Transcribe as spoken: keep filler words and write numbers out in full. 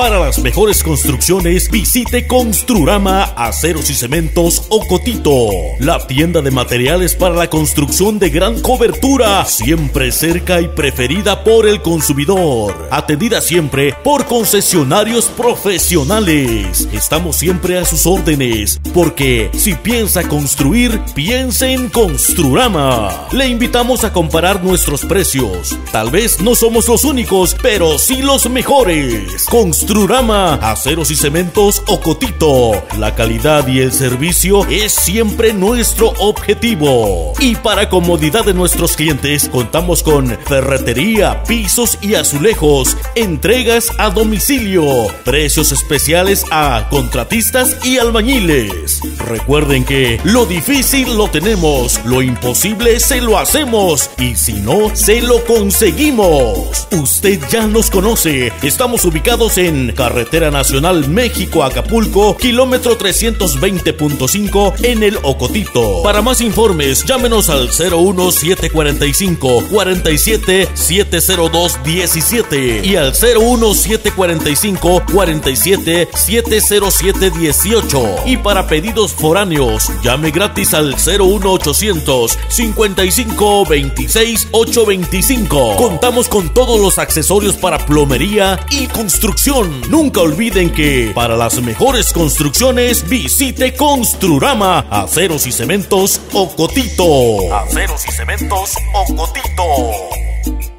Para las mejores construcciones, visite Construrama Aceros y Cementos Ocotito, la tienda de materiales para la construcción de gran cobertura, siempre cerca y preferida por el consumidor, atendida siempre por concesionarios profesionales. Estamos siempre a sus órdenes, porque si piensa construir, piense en Construrama. Le invitamos a comparar nuestros precios. Tal vez no somos los únicos, pero sí los mejores. Construrama Aceros y Cementos Ocotito. La calidad y el servicio es siempre nuestro objetivo. Y para comodidad de nuestros clientes, contamos con ferretería, pisos y azulejos, entregas a domicilio, precios especiales a contratistas y albañiles. Recuerden que lo difícil lo tenemos, lo imposible se lo hacemos, y si no, se lo conseguimos. Usted ya nos conoce. Estamos ubicados en Carretera Nacional México-Acapulco, kilómetro trescientos veinte punto cinco en el Ocotito. Para más informes, llámenos al cero uno siete cuatro cinco, cuatro siete siete cero dos uno siete y al cero uno siete cuatro cinco, cuatro siete siete cero siete uno ocho. Y para pedidos foráneos, llame gratis al cero uno ochocientos cincuenta y cinco veintiséis ochocientos veinticinco. Contamos con todos los accesorios para plomería y construcción. Nunca olviden que para las mejores construcciones, visite Construrama Aceros y Cementos Ocotito. Aceros y Cementos Ocotito.